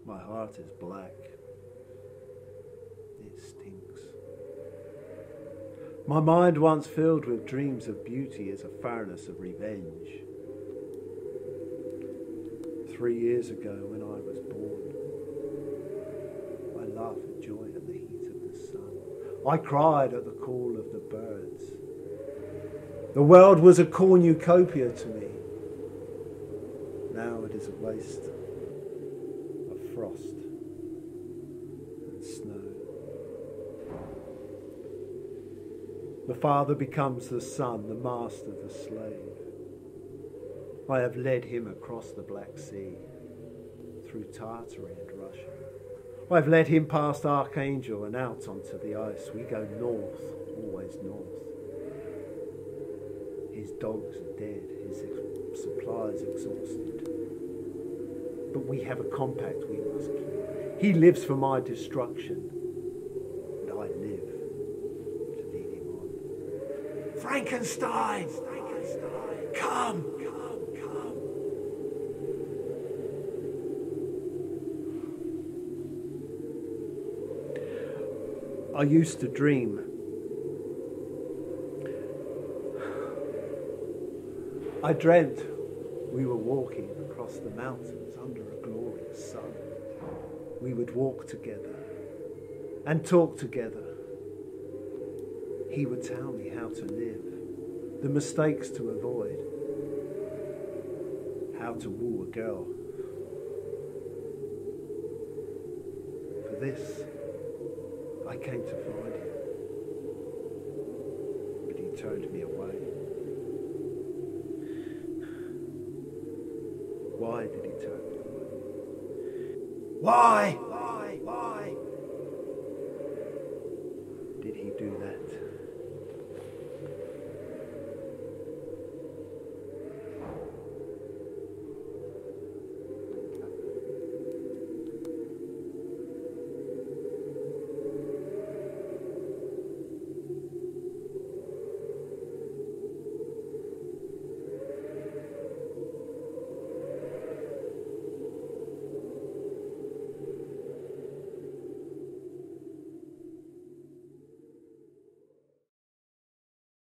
My heart is black. It stinks. My mind once filled with dreams of beauty is a furnace of revenge. 3 years ago when I was born, I laughed for joy at the heat of the sun. I cried at the call of the birds. The world was a cornucopia to me. Now it is a waste of frost and snow. The father becomes the son, the master the slave. I have led him across the Black Sea, through Tartary and Russia. I have led him past Archangel and out onto the ice. We go north, always north. His dogs are dead, his supplies exhausted. But we have a compact we must keep. He lives for my destruction, and I live to lead him on. Frankenstein! Frankenstein! Come! I used to dream. I dreamt we were walking across the mountains under a glorious sun. We would walk together and talk together. He would tell me how to live, the mistakes to avoid, how to woo a girl. For this, I came to find him, but he turned me away. Why did he turn me away? Why? Did he do that?